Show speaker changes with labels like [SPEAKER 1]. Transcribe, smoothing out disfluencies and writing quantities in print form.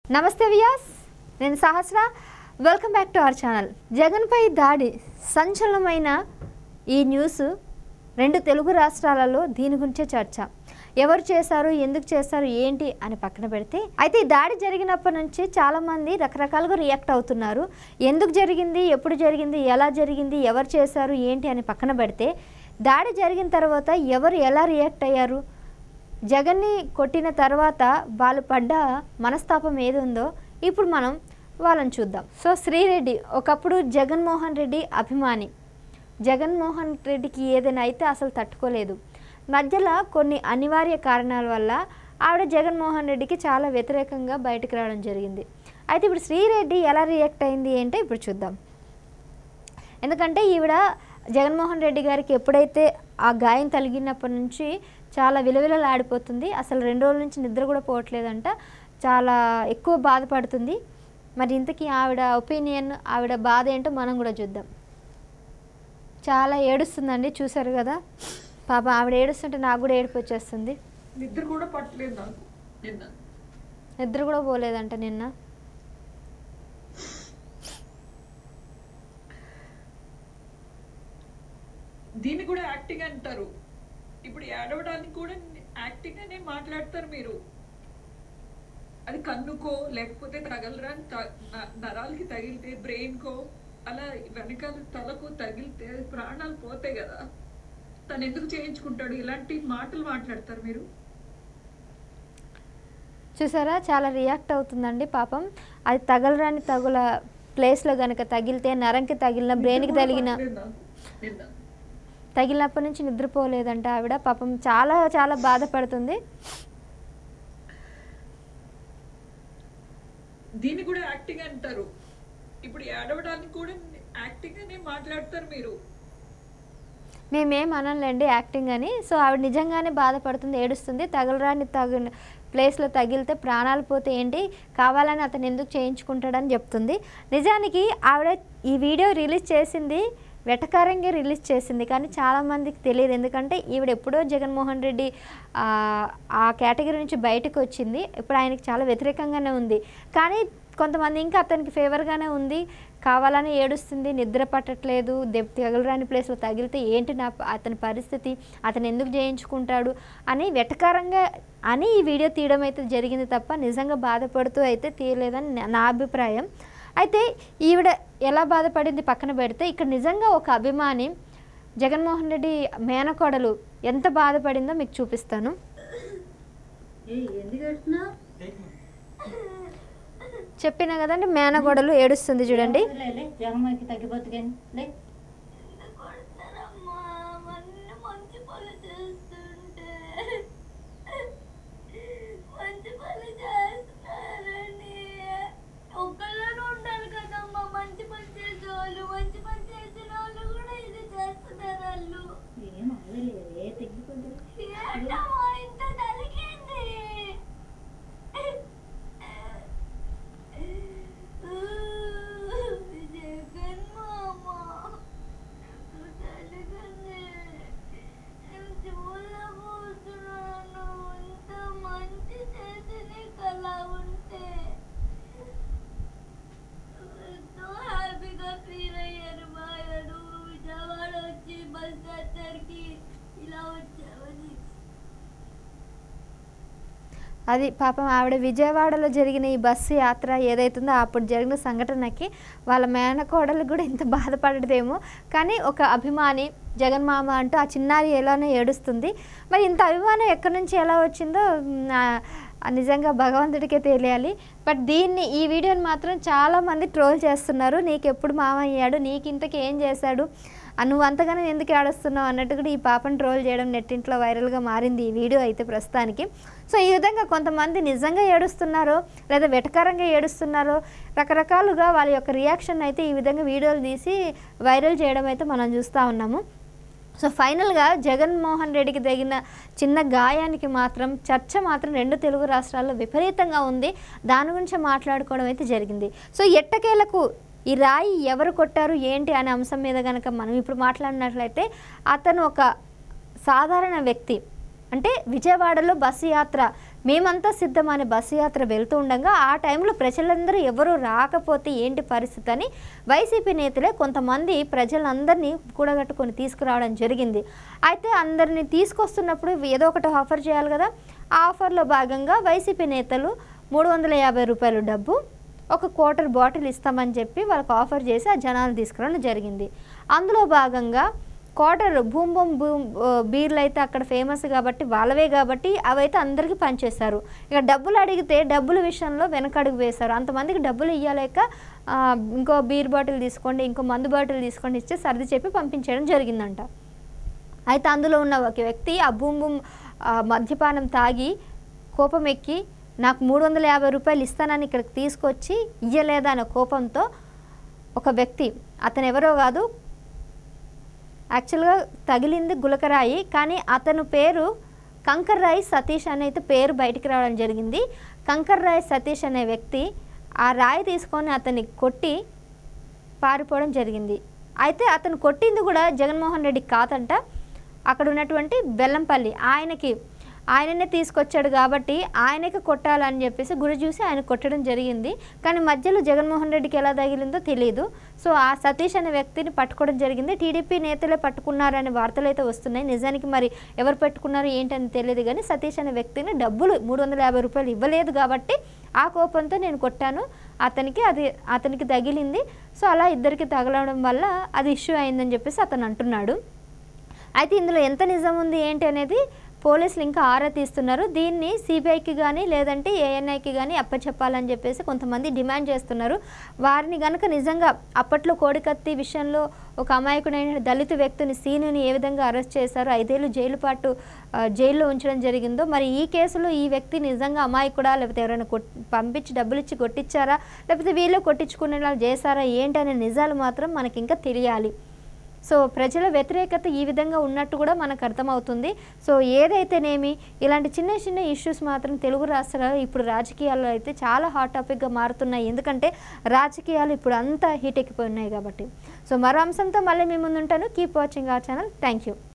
[SPEAKER 1] నమస్తే వ్యాస్, నేను Sahasra. Welcome back to our channel. జగన్పై దాడి సంచలనమైన ఈ న్యూస్ రెండు తెలుగు రాష్ట్రాలలో దీని గురించే చర్చ. ఎవరు చేశారు, ఎందుకు చేశారు, ఏంటి అని పక్కన పెడితే, అయితే ఈ దాడి జరిగినప్పటి నుంచి చాలామంది రకరకాలుగా రియాక్ట్ అవుతున్నారు. ఎందుకు జరిగింది, ఎప్పుడు జరిగింది, ఎలా జరిగింది, ఎవరు చేశారు, ఏంటి అని పక్కన పెడితే, దాడి జరిగిన తర్వాత ఎవరు ఎలా రియాక్ట్ అయ్యారు, జగన్ని కొట్టిన తర్వాత వాళ్ళు పడ్డ మనస్తాపం ఏది ఉందో ఇప్పుడు మనం వాళ్ళని చూద్దాం. సో శ్రీరెడ్డి ఒకప్పుడు జగన్మోహన్ రెడ్డి అభిమాని. జగన్మోహన్ రెడ్డికి ఏదైనా అయితే అసలు తట్టుకోలేదు. మధ్యలో కొన్ని అనివార్య కారణాల వల్ల ఆవిడ జగన్మోహన్ రెడ్డికి చాలా వ్యతిరేకంగా బయటకు రావడం జరిగింది. అయితే ఇప్పుడు శ్రీరెడ్డి ఎలా రియాక్ట్ అయింది అంటే ఇప్పుడు చూద్దాం. ఎందుకంటే ఈవిడ జగన్మోహన్ రెడ్డి గారికి ఎప్పుడైతే ఆ గాయం తగిలినప్పటి నుంచి చాలా విలవిలలాడిపోతుంది. అసలు 2 రోజుల నుంచి నిద్ర కూడా పోవట్లేదంట. చాలా ఎక్కువ బాధపడుతుంది. మరి ఇంతకీ ఆవిడ ఒపీనియన్, ఆవిడ బాధ ఏంటో మనం కూడా చూద్దాం. చాలా ఏడుస్తుందండి, చూసారు కదా పాప. ఆవిడ ఏడుస్తుంటే నాకు కూడా ఏడుపు వచ్చేస్తుంది.
[SPEAKER 2] నిద్ర కూడా పట్టలేదు నాకు నిన్న.
[SPEAKER 1] నిద్ర కూడా పోలేదంట నిన్న.
[SPEAKER 2] దీన్ని కూడా యాక్టింగ్ అంటారు. ఇప్పుడు ఏడవడానికి కూడా యాక్టింగ్ అనే మాట్లాడతారు మీరు. అది కన్నుకో లేకపోతే తగలరాని నరాలకి తగిలితే, బ్రెయిన్కో, అలా వెనకాల తలకు తగిలితే ప్రాణాలు పోతాయి కదా. తను ఎందుకు చేయించుకుంటాడు? ఇలాంటి మాటలు మాట్లాడతారు మీరు.
[SPEAKER 1] చూసారా, చాలా రియాక్ట్ అవుతుందండి పాపం. అది తగలరాని ప్లేస్లో కనుక తగిలితే, నరంకి తగిలిన, బ్రెయిన్కి తగిలినప్పటి నుంచి నిద్రపోలేదంట ఆవిడ. పాపం చాలా చాలా బాధపడుతుంది.
[SPEAKER 2] దీన్ని కూడా యాక్టింగ్ అంటారు. ఇప్పుడు ఏడవడానికి కూడా యాక్టింగ్ అనే మాట్లాడతారు మీరు.
[SPEAKER 1] మేమేం అనలేండి యాక్టింగ్ అని. సో ఆవిడ నిజంగానే బాధపడుతుంది, ఏడుస్తుంది. తగలరాని ప్లేస్లో తగిలితే ప్రాణాలు పోతే ఏంటి, కావాలని అతను ఎందుకు చేయించుకుంటాడని చెప్తుంది. నిజానికి ఆవిడ ఈ వీడియో రిలీజ్ చేసింది వెటకారంగా రిలీజ్ చేసింది, కానీ చాలామందికి తెలియదు. ఎందుకంటే ఈవిడ ఎప్పుడో జగన్మోహన్ రెడ్డి ఆ కేటగిరీ నుంచి బయటకు వచ్చింది. ఇప్పుడు ఆయనకి చాలా వ్యతిరేకంగానే ఉంది. కానీ కొంతమంది ఇంకా అతనికి ఫేవర్గానే ఉంది. కావాలని ఏడుస్తుంది, నిద్ర పట్టట్లేదు, తగలరాని ప్లేస్లో తగిలితే ఏంటి అతని పరిస్థితి, అతను ఎందుకు చేయించుకుంటాడు అని వెటకారంగా అని ఈ వీడియో తీయడం అయితే జరిగింది తప్ప నిజంగా బాధపడుతూ అయితే తీయలేదని నా అభిప్రాయం. అయితే ఈవిడ ఎలా బాధపడింది పక్కన పెడితే, ఇక్కడ నిజంగా ఒక అభిమాని జగన్మోహన్ రెడ్డి మేనకోడలు ఎంత బాధపడిందో మీకు చూపిస్తాను. చెప్పినా కదండి, మేనకోడలు ఏడుస్తుంది చూడండి. అది పాపం ఆవిడ విజయవాడలో జరిగిన ఈ బస్సు యాత్ర ఏదైతుందో అప్పుడు జరిగిన సంఘటనకి వాళ్ళ మేనకోడలు కూడా ఇంత బాధపడదేమో. కానీ ఒక అభిమాని జగన్మామ అంటూ ఆ చిన్నారి ఎలానో ఏడుస్తుంది. మరి ఇంత అభిమానం ఎక్కడి నుంచి ఎలా వచ్చిందో నిజంగా భగవంతుడికే తెలియాలి. బట్ ఈ వీడియోని మాత్రం చాలామంది ట్రోల్ చేస్తున్నారు. నీకు ఎప్పుడు మామ అయ్యాడు, నీకు ఇంతకీ ఏం చేశాడు, నువ్వు అంతగానే ఎందుకు ఏడుస్తున్నావు అన్నట్టు కూడా ఈ పాపను ట్రోల్ చేయడం నెట్టింట్లో వైరల్గా మారింది ఈ వీడియో అయితే ప్రస్తుతానికి. సో ఈ విధంగా కొంతమంది నిజంగా ఏడుస్తున్నారో లేదా వెటకారంగా ఏడుస్తున్నారో రకరకాలుగా వాళ్ళ యొక్క రియాక్షన్ అయితే ఈ విధంగా వీడియోలు తీసి వైరల్ చేయడం అయితే మనం చూస్తూ ఉన్నాము. సో ఫైనల్గా జగన్మోహన్ రెడ్డికి తగిన చిన్న గాయానికి మాత్రం చర్చ మాత్రం 2 తెలుగు రాష్ట్రాల్లో విపరీతంగా ఉంది. దాని గురించి మాట్లాడుకోవడం అయితే జరిగింది. సో ఎట్టకేలకు ఈ రాయి ఎవరు కొట్టారు ఏంటి అనే అంశం మీద కనుక మనం ఇప్పుడు మాట్లాడినట్లయితే, అతను ఒక సాధారణ వ్యక్తి. అంటే విజయవాడలో బస్సు యాత్ర మేమంతా సిద్ధం అనే బస్సు యాత్ర వెళ్తూ ఉండగా ఆ టైంలో ప్రజలందరూ ఎవరు రాకపోతే ఏంటి పరిస్థితి అని వైసీపీ నేతలే కొంతమంది ప్రజలందరినీ కూడగట్టుకొని తీసుకురావడం జరిగింది. అయితే అందరినీ తీసుకొస్తున్నప్పుడు ఏదో ఒకటి ఆఫర్ చేయాలి కదా. ఆ ఆఫర్లో భాగంగా వైసీపీ నేతలు 350 రూపాయలు డబ్బు, ఒక క్వార్టర్ బాటిల్ ఇస్తామని చెప్పి వాళ్ళకు ఆఫర్ చేసి ఆ జనాలు తీసుకురావడం జరిగింది. అందులో భాగంగా క్వార్టర్ బూమ్ బూమ్ బూమ్ బీర్లు అయితే అక్కడ ఫేమస్ కాబట్టి వాళ్ళవే కాబట్టి అవైతే అందరికీ పనిచేస్తారు. ఇక డబ్బులు అడిగితే డబ్బుల విషయంలో వెనకడుగు వేశారు. అంతమందికి డబ్బులు ఇవ్వలేక ఇంకో బీర్ బాటిల్ తీసుకోండి, ఇంకో మందు బాటిల్ తీసుకోండి ఇచ్చి సర్ది చెప్పి పంపించడం జరిగిందంట. అయితే అందులో ఉన్న ఒక వ్యక్తి ఆ బూమ్ బూమ్ మద్యపానం తాగి కోపం ఎక్కి నాకు 350 రూపాయలు ఇస్తానని ఇక్కడికి తీసుకొచ్చి ఇయ్యలేదా అనే కోపంతో ఒక వ్యక్తి, అతను ఎవరో కాదు, యాక్చువల్గా తగిలింది గులకరాయి, కానీ అతను పేరు కంకర్రాయి సతీష్ అనేది పేరు బయటికి రావడం జరిగింది. కంకర్రాయి సతీష్ అనే వ్యక్తి ఆ రాయి తీసుకొని అతన్ని కొట్టి పారిపోవడం జరిగింది. అయితే అతను కొట్టింది కూడా జగన్మోహన్ రెడ్డి కాదంట, అక్కడ ఉన్నటువంటి బెల్లంపల్లి ఆయననే తీసుకొచ్చాడు కాబట్టి ఆయనకి కొట్టాలని చెప్పేసి గురి చూసి ఆయన కొట్టడం జరిగింది. కానీ మధ్యలో జగన్మోహన్ రెడ్డికి ఎలా తగిలిందో తెలియదు. సో ఆ సతీష్ అనే వ్యక్తిని పట్టుకోవడం జరిగింది. టీడీపీ నేతలే పట్టుకున్నారనే వార్తలు అయితే వస్తున్నాయి. నిజానికి మరి ఎవరు పట్టుకున్నారు ఏంటని తెలియదు, కానీ సతీష్ అనే వ్యక్తిని డబ్బులు 350 రూపాయలు ఇవ్వలేదు కాబట్టి ఆ కోపంతో నేను కొట్టాను, అతనికి తగిలింది, సో అలా ఇద్దరికి తగలడం వల్ల అది ఇష్యూ అయిందని చెప్పేసి అతను అంటున్నాడు. అయితే ఇందులో ఎంత నిజం ఉంది ఏంటి అనేది పోలీసులు ఇంకా ఆరా తీస్తున్నారు. దీన్ని సిబిఐకి కానీ లేదంటే ఏఎన్ఐకి కానీ అప్పచెప్పాలని చెప్పేసి కొంతమంది డిమాండ్ చేస్తున్నారు. వారిని కనుక నిజంగా అప్పట్లో కోడికత్తి విషయంలో ఒక అమాయకుడైన దళిత వ్యక్తిని సీనుని ఏ విధంగా అరెస్ట్ చేశారో 5 ఏళ్ళు జైల్లో ఉంచడం జరిగిందో, మరి ఈ కేసులో ఈ వ్యక్తి నిజంగా అమాయకుడా లేకపోతే ఎవరైనా పంపించి డబ్బులు ఇచ్చి కొట్టించారా లేకపోతే వీళ్ళు కొట్టించుకునేలా చేశారా ఏంటనే నిజాలు మాత్రం మనకి ఇంకా తెలియాలి. సో ప్రజల వ్యతిరేకత ఈ విధంగా ఉన్నట్టు కూడా మనకు అర్థమవుతుంది. సో ఏదైతేనేమి ఇలాంటి చిన్న చిన్న ఇష్యూస్ మాత్రం తెలుగు రాష్ట్రాల్లో ఇప్పుడు రాజకీయాల్లో అయితే చాలా హాట్ టాపిక్గా మారుతున్నాయి. ఎందుకంటే రాజకీయాలు ఇప్పుడు అంతా హీట్ ఎక్కిపోయి ఉన్నాయి కాబట్టి. సో మరో అంశంతో మళ్ళీ మీ ముందు ఉంటాను. Keep watching our channel. Thank you.